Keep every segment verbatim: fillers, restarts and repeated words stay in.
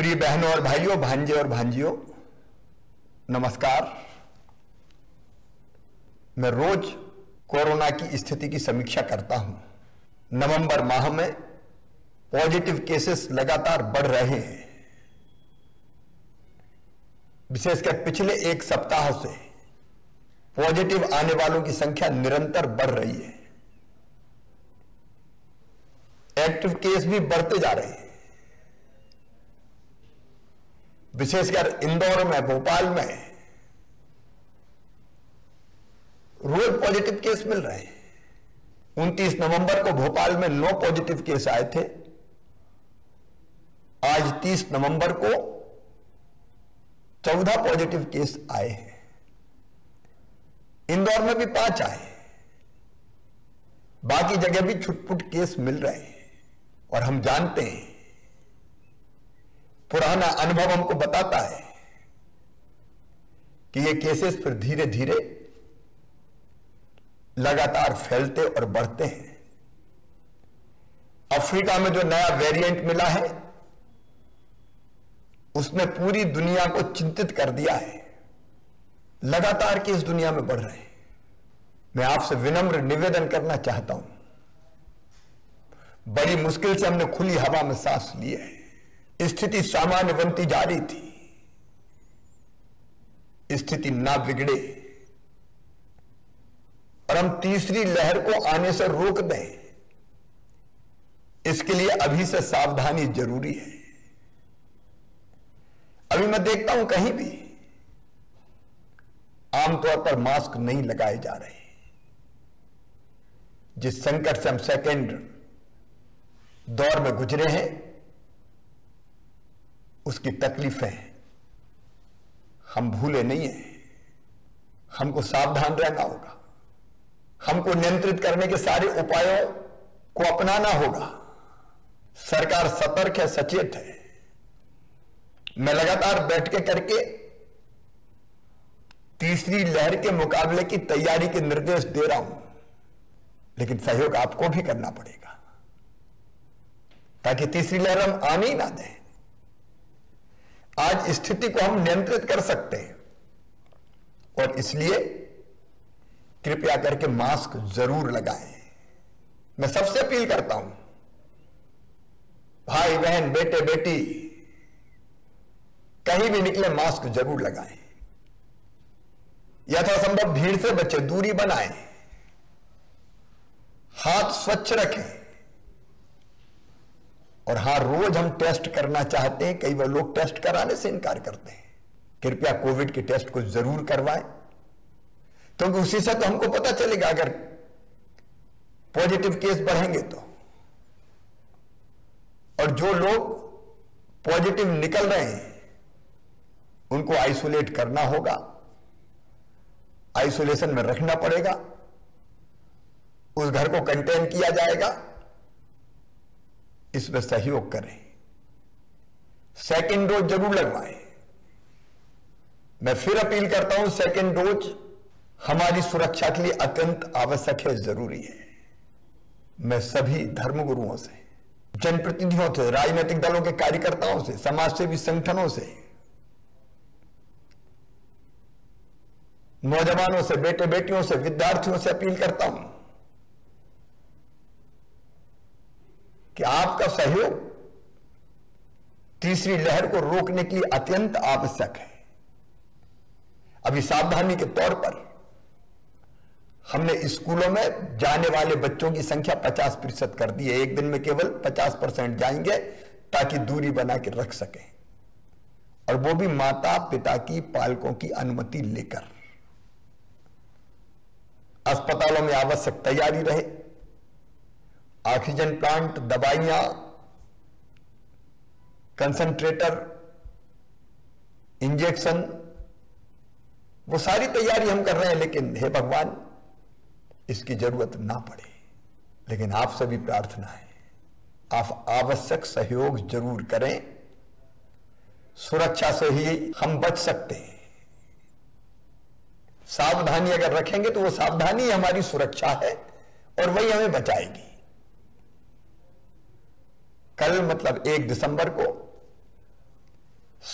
प्रिय बहनों और भाइयों, भांजे और भांजियों, नमस्कार। मैं रोज कोरोना की स्थिति की समीक्षा करता हूं। नवंबर माह में पॉजिटिव केसेस लगातार बढ़ रहे हैं। विशेषकर पिछले एक सप्ताह से पॉजिटिव आने वालों की संख्या निरंतर बढ़ रही है। एक्टिव केस भी बढ़ते जा रहे हैं। विशेषकर इंदौर में, भोपाल में रोज पॉजिटिव केस मिल रहे हैं। उनतीस नवंबर को भोपाल में नौ पॉजिटिव केस आए थे। आज तीस नवंबर को चौदह पॉजिटिव केस आए हैं। इंदौर में भी पांच आए, बाकी जगह भी छुटपुट केस मिल रहे हैं। और हम जानते हैं, पुराना अनुभव हमको बताता है कि ये केसेस फिर धीरे धीरे लगातार फैलते और बढ़ते हैं। अफ्रीका में जो नया वेरिएंट मिला है उसने पूरी दुनिया को चिंतित कर दिया है। लगातार केस दुनिया में बढ़ रहे हैं। मैं आपसे विनम्र निवेदन करना चाहता हूं, बड़ी मुश्किल से हमने खुली हवा में सांस ली है। स्थिति सामान्य बनती जा रही थी, स्थिति ना बिगड़े और हम तीसरी लहर को आने से रोक दें, इसके लिए अभी से सावधानी जरूरी है। अभी मैं देखता हूं कहीं भी आमतौर पर मास्क नहीं लगाए जा रहे। जिस संकट से हम सेकेंड दौर में गुजरे हैं, उसकी तकलीफें हम भूले नहीं हैं। हमको सावधान रहना होगा। हमको नियंत्रित करने के सारे उपायों को अपनाना होगा। सरकार सतर्क है, सचेत है। मैं लगातार बैठ के करके तीसरी लहर के मुकाबले की तैयारी के निर्देश दे रहा हूं, लेकिन सहयोग आपको भी करना पड़ेगा ताकि तीसरी लहर हम आने ही ना दें। आज स्थिति को हम नियंत्रित कर सकते हैं और इसलिए कृपया करके मास्क जरूर लगाएं। मैं सबसे अपील करता हूं, भाई बहन, बेटे बेटी, कहीं भी निकले मास्क जरूर लगाएं। यथासंभव भीड़ से बचे, दूरी बनाएं, हाथ स्वच्छ रखें। और हां, रोज हम टेस्ट करना चाहते हैं। कई बार लोग टेस्ट कराने से इनकार करते हैं। कृपया कोविड के टेस्ट को जरूर करवाएं, क्योंकि तो उसी से तो हमको पता चलेगा अगर पॉजिटिव केस बढ़ेंगे तो। और जो लोग पॉजिटिव निकल रहे हैं उनको आइसोलेट करना होगा, आइसोलेशन में रखना पड़ेगा, उस घर को कंटेन किया जाएगा। इसमें सहयोग करें। सेकेंड डोज जरूर लगवाएं। मैं फिर अपील करता हूं, सेकेंड डोज हमारी सुरक्षा के लिए अत्यंत आवश्यक है, जरूरी है। मैं सभी धर्मगुरुओं से, जनप्रतिनिधियों से, राजनीतिक दलों के कार्यकर्ताओं से, समाजसेवी संगठनों से, नौजवानों से, बेटे बेटियों से, विद्यार्थियों से अपील करता हूं कि आपका सहयोग तीसरी लहर को रोकने के लिए अत्यंत आवश्यक है। अभी सावधानी के तौर पर हमने स्कूलों में जाने वाले बच्चों की संख्या पचास प्रतिशत कर दी है। एक दिन में केवल पचास परसेंट जाएंगे ताकि दूरी बना के रख सकें, और वो भी माता पिता की, पालकों की अनुमति लेकर। अस्पतालों में आवश्यक तैयारी रहे। ऑक्सीजन प्लांट, दवाइयां, कंसंट्रेटर, इंजेक्शन, वो सारी तैयारी हम कर रहे हैं। लेकिन हे भगवान, इसकी जरूरत ना पड़े। लेकिन आपसे भी प्रार्थना है, आप आवश्यक सहयोग जरूर करें। सुरक्षा से ही हम बच सकते हैं। सावधानी अगर रखेंगे तो वो सावधानी हमारी सुरक्षा है और वही हमें बचाएगी। कल मतलब एक दिसंबर को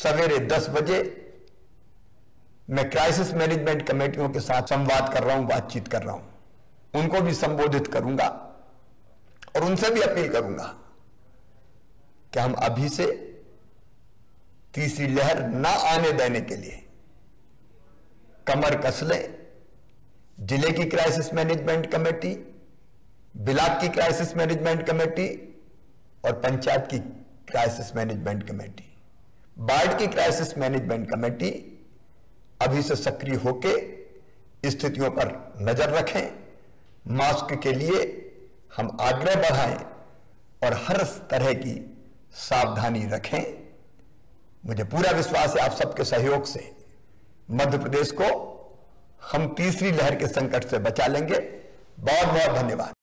सवेरे दस बजे मैं क्राइसिस मैनेजमेंट कमेटियों के साथ संवाद कर रहा हूं, बातचीत कर रहा हूं। उनको भी संबोधित करूंगा और उनसे भी अपील करूंगा कि हम अभी से तीसरी लहर ना आने देने के लिए कमर कस लें। जिले की क्राइसिस मैनेजमेंट कमेटी, ब्लॉक की क्राइसिस मैनेजमेंट कमेटी और पंचायत की क्राइसिस मैनेजमेंट कमेटी, वार्ड की क्राइसिस मैनेजमेंट कमेटी अभी से सक्रिय होकर स्थितियों पर नजर रखें। मास्क के लिए हम आग्रह बढ़ाएं और हर तरह की सावधानी रखें। मुझे पूरा विश्वास है आप सबके सहयोग से मध्य प्रदेश को हम तीसरी लहर के संकट से बचा लेंगे। बहुत बहुत धन्यवाद।